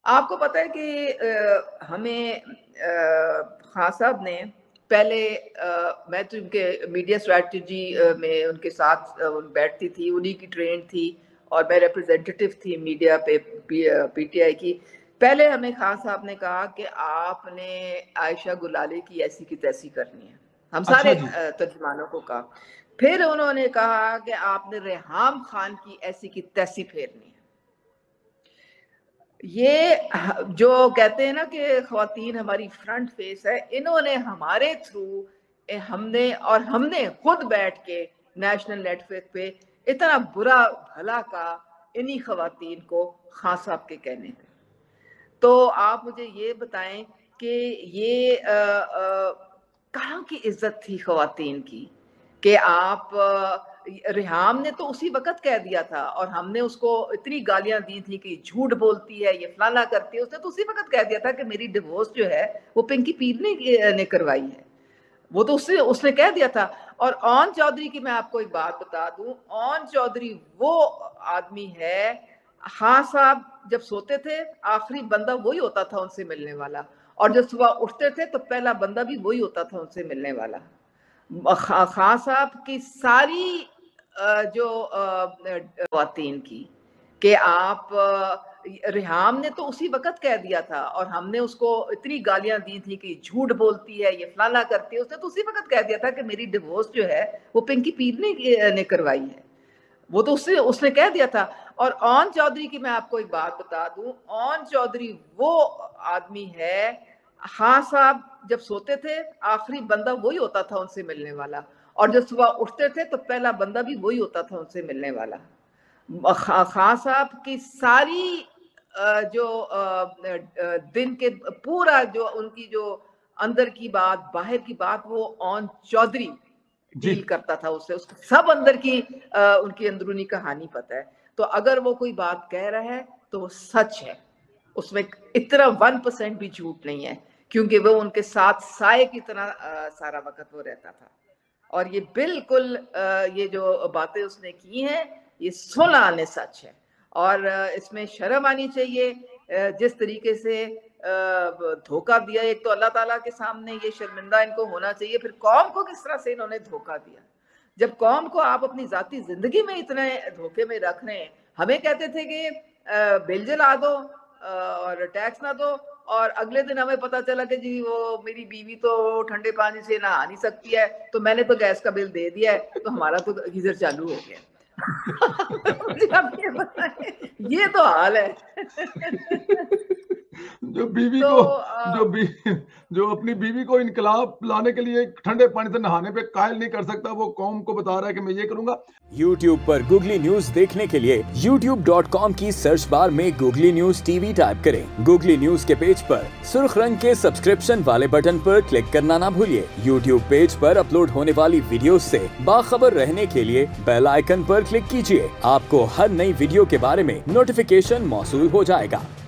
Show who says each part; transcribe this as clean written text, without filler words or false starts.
Speaker 1: آپ کو پتہ ہے کہ ہمیں خان صاحب نے پہلے میں تو ان کے میڈیا اسٹریٹجی میں ان کے ساتھ بیٹھتی تھی، انہی کی ٹرین تھی اور میں ریپرزینٹیٹیو تھی میڈیا پہ پی ٹی آئی کی۔ پہلے ہمیں خان صاحب نے کہا کہ آپ نے عائشہ گلالے کی ایسی کی تیسی کرنی ہے، ہم
Speaker 2: اچھا
Speaker 1: سارے
Speaker 2: جی،
Speaker 1: ترجمانوں کو کہا۔ پھر انہوں نے کہا کہ آپ نے ریحام خان کی ایسی کی تیسی پھیرنی ہے۔ یہ جو کہتے ہیں نا کہ خواتین ہماری فرنٹ فیس ہے، انہوں نے ہمارے تھرو ہم نے خود بیٹھ کے نیشنل نیٹ ورک پہ اتنا برا بھلا کہا انہی خواتین کو خان صاحب کے کہنے پہ۔ تو آپ مجھے یہ بتائیں کہ یہ کہاں کی عزت تھی خواتین کی کہ آپ ریحام نے تو اسی وقت کہہ دیا تھا اور ہم نے اس کو اتنی گالیاں دی تھی کہ جھوٹ بولتی ہے، یہ فلانا کرتی ہے، اس نے تو اسی وقت کہہ دیا تھا کہ میری ڈیورس جو ہے وہ پنکی پیر نے کروائی ہے، وہ تو اس نے کہہ دیا تھا۔ اور اون چودھری کی میں آپ کو ایک بات بتا دوں، اون چودھری وہ آدمی ہے، خان صاحب جب سوتے تھے آخری بندہ وہی ہوتا تھا ان سے ملنے والا، اور جب صبح اٹھتے تھے تو پہلا بندہ بھی وہی ہوتا تھا ان سے ملنے والا۔ خان صاحب کی ساری جو خواتین کی کہ آپ ریحام نے تو اسی وقت کہہ دیا تھا اور ہم نے اس کو اتنی گالیاں دی تھی کہ جھوٹ بولتی ہے، یہ فلانا کرتی ہے، اس نے تو اسی وقت کہہ دیا تھا کہ میری ڈیورس جو ہے وہ پنکی پیر نے کروائی ہے، وہ تو اس نے کہہ دیا تھا۔ اور اون چودھری کی میں آپ کو ایک بات بتا دوں، اون چودھری وہ آدمی ہے، خان صاحب جب سوتے تھے آخری بندہ وہی ہوتا تھا ان سے ملنے والا، اور جب صبح اٹھتے تھے تو پہلا بندہ بھی وہی ہوتا تھا ان سے ملنے والا۔ خان صاحب کی ساری جو دن کے پورا جو ان کی جو اندر کی بات باہر کی بات وہ اون چودھری
Speaker 2: جی،
Speaker 1: ڈیل کرتا تھا اس سے، اس سب اندر کی ان کی اندرونی کہانی پتہ ہے۔ تو اگر وہ کوئی بات کہہ رہا ہے تو وہ سچ ہے، اس میں اتنا 1% بھی جھوٹ نہیں ہے، کیونکہ وہ ان کے ساتھ سائے کی طرح سارا وقت وہ رہتا تھا۔ اور یہ بالکل یہ جو باتیں اس نے کی ہیں یہ سن آنے سچ ہے، اور اس میں شرم آنی چاہیے۔ جس طریقے سے دھوکہ دیا، ایک تو اللہ تعالیٰ کے سامنے یہ شرمندہ ان کو ہونا چاہیے، پھر قوم کو کس طرح سے انہوں نے دھوکہ دیا۔ جب قوم کو آپ اپنی ذاتی زندگی میں اتنے دھوکے میں رکھ رہے ہیں، ہمیں کہتے تھے کہ بل جلا دو اور ٹیکس نہ دو، اور اگلے دن ہمیں پتا چلا کہ جی وہ میری بیوی تو ٹھنڈے پانی سے نہا نہیں سکتی ہے، تو میں نے تو گیس کا بل دے دیا ہے تو ہمارا تو گیزر چالو ہو گیا۔ آپ یہ بتائیں، یہ تو حال ہے۔
Speaker 2: جو بیوی
Speaker 1: تو
Speaker 2: کو جو اپنی بیوی کو انقلاب لانے کے لیے ٹھنڈے پانی سے نہانے پہ قائل نہیں کر سکتا، وہ قوم کو بتا رہا ہے کہ میں یہ کروں گا۔
Speaker 3: YouTube پر گوگلی نیوز دیکھنے کے لیے youtube.com کی سرچ بار میں googly news TV type کریں۔ گوگلی نیوز کے پیج پر سرخ رنگ کے سبسکرپشن والے بٹن پر کلک کرنا نہ بھولیے۔ YouTube پیج پر اپلوڈ ہونے والی ویڈیوز سے باخبر رہنے کے لیے بیل آئیکن پر کلک کیجیے۔ آپ کو ہر نئی ویڈیو کے بارے میں نوٹیفیکیشن موصول ہو جائے گا۔